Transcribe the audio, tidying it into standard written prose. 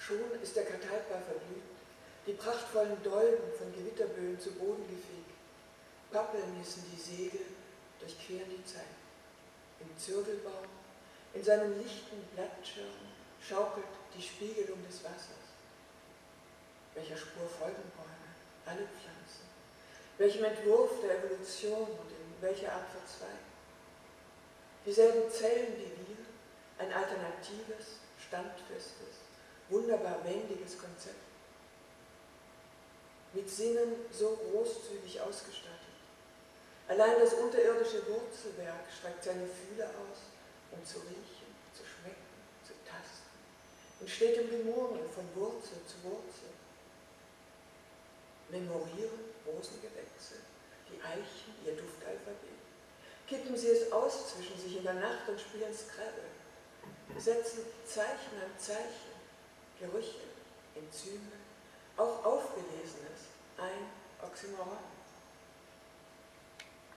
Schon ist der Catalpa verblüht, die prachtvollen Dolden von Gewitterböen zu Boden gefegt. Pappeln hissen die Segel, durchqueren die Zeit. Im Zirkelbaum, in seinem lichten Blattschirm, schaukelt die Spiegelung des Wassers. Welcher Spur folgen Bäume, alle Pflanzen? Welchem Entwurf der Evolution und in welcher Art verzweigt? Dieselben Zellen wie wir, ein alternatives, standfestes, wunderbar wendiges Konzept. Mit Sinnen so großzügig ausgestattet. Allein das unterirdische Wurzelwerk streckt seine Fühler aus, um zu riechen, zu schmecken, zu tasten, und steht im Gemurmel von Wurzel zu Wurzel. Memorieren Rosengewächse, die Eichen ihr Duftalphabet. Kippen sie es aus zwischen sich in der Nacht und spielen Scrabble. Setzen Zeichen an Zeichen, Gerüche, Enzyme, auch Aufgelesenes, ein Oxymoron.